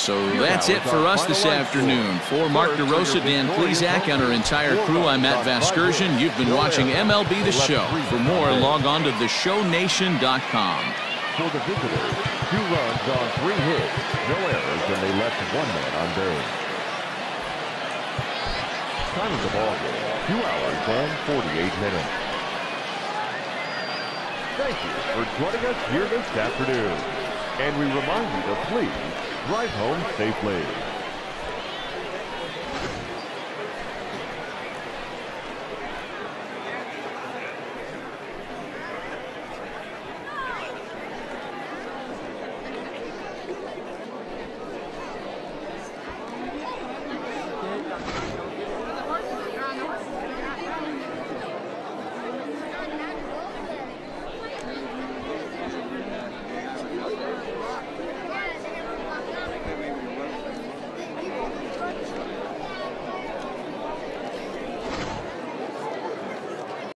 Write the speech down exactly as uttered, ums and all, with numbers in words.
So that's it for us this afternoon. For Mark DeRosa, Dan Plesac, and our entire crew, I'm Matt Vasgersian. You've been watching M L B The Show. For more, log on to the show nation dot com. For the visitors, two runs on three hits, no errors, and they left one man on base. Time of the ball game, two hours and forty-eight minutes. Thank you for joining us here this afternoon. And we remind you to please drive home safely.